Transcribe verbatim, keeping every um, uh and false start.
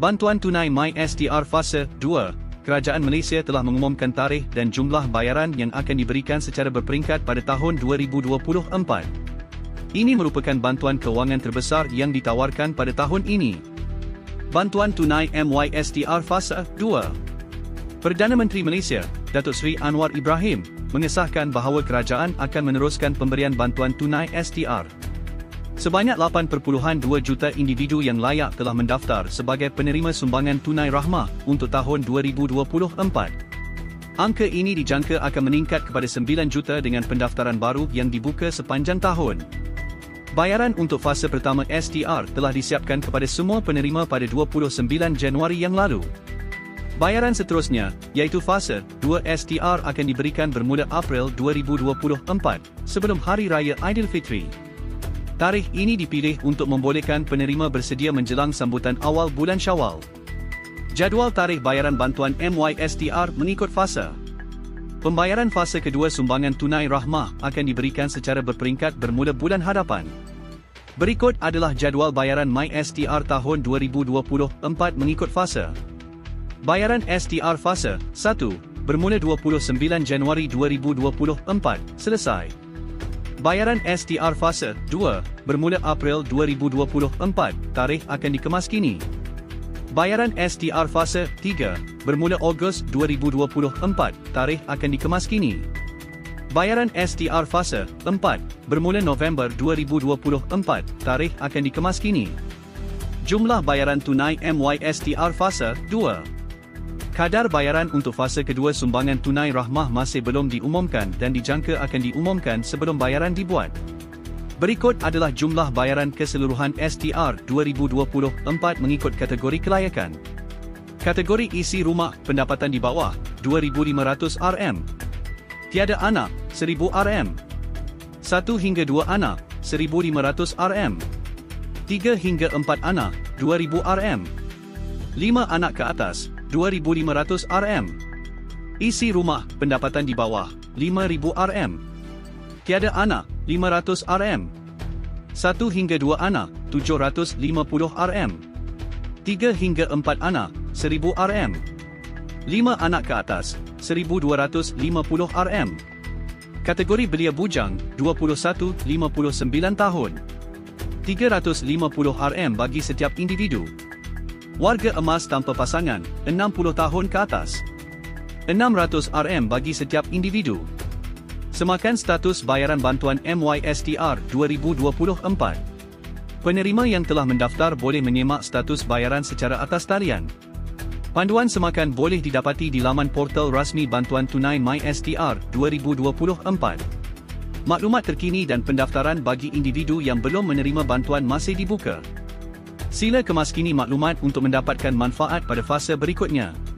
Bantuan tunai MySTR Fasa dua, Kerajaan Malaysia telah mengumumkan tarikh dan jumlah bayaran yang akan diberikan secara berperingkat pada tahun dua ribu dua puluh empat. Ini merupakan bantuan kewangan terbesar yang ditawarkan pada tahun ini. Bantuan tunai MySTR Fasa dua. Perdana Menteri Malaysia, Datuk Seri Anwar Ibrahim, mengesahkan bahawa kerajaan akan meneruskan pemberian bantuan tunai S T R. Sebanyak lapan perpuluhan dua juta individu yang layak telah mendaftar sebagai penerima sumbangan tunai rahmah untuk tahun dua ribu dua puluh empat. Angka ini dijangka akan meningkat kepada sembilan juta dengan pendaftaran baru yang dibuka sepanjang tahun. Bayaran untuk fasa pertama S T R telah disiapkan kepada semua penerima pada dua puluh sembilan Januari yang lalu. Bayaran seterusnya, iaitu fasa dua S T R akan diberikan bermula April dua ribu dua puluh empat, sebelum Hari Raya Aidilfitri. Tarikh ini dipilih untuk membolehkan penerima bersedia menjelang sambutan awal bulan Syawal. Jadual tarikh bayaran bantuan MySTR mengikut fasa. Pembayaran fasa kedua sumbangan tunai rahmah akan diberikan secara berperingkat bermula bulan hadapan. Berikut adalah jadual bayaran MySTR tahun dua ribu dua puluh empat mengikut fasa. Bayaran S T R Fasa satu, bermula dua puluh sembilan Januari dua ribu dua puluh empat, selesai. Bayaran S T R Fasa dua, bermula April dua ribu dua puluh empat, tarikh akan dikemas kini. Bayaran S T R Fasa tiga, bermula Ogos dua ribu dua puluh empat, tarikh akan dikemas kini. Bayaran S T R Fasa empat, bermula November dua ribu dua puluh empat, tarikh akan dikemas kini. Jumlah bayaran tunai MySTR Fasa dua. Kadar bayaran untuk fasa kedua sumbangan tunai rahmah masih belum diumumkan dan dijangka akan diumumkan sebelum bayaran dibuat. Berikut adalah jumlah bayaran keseluruhan S T R dua ribu dua puluh empat mengikut kategori kelayakan. Kategori isi rumah pendapatan di bawah dua ribu lima ratus ringgit. Tiada anak seribu ringgit. Satu hingga dua anak seribu lima ratus ringgit. Tiga hingga empat anak dua ribu ringgit. Lima anak ke atas dua ribu lima ratus ringgit. Isi rumah pendapatan di bawah lima ribu ringgit. Tiada anak lima ratus ringgit. Satu hingga dua anak tujuh ratus lima puluh ringgit. Tiga hingga empat anak seribu ringgit. Lima anak ke atas seribu dua ratus lima puluh ringgit. Kategori belia bujang dua puluh satu hingga lima puluh sembilan tahun. tiga ratus lima puluh ringgit bagi setiap individu. Warga emas tanpa pasangan enam puluh tahun ke atas. enam ratus ringgit bagi setiap individu. Semakan status bayaran bantuan MySTR dua ribu dua puluh empat. Penerima yang telah mendaftar boleh menyemak status bayaran secara atas talian. Panduan semakan boleh didapati di laman portal rasmi bantuan tunai MySTR dua ribu dua puluh empat. Maklumat terkini dan pendaftaran bagi individu yang belum menerima bantuan masih dibuka. Sila kemaskini maklumat untuk mendapatkan manfaat pada fasa berikutnya.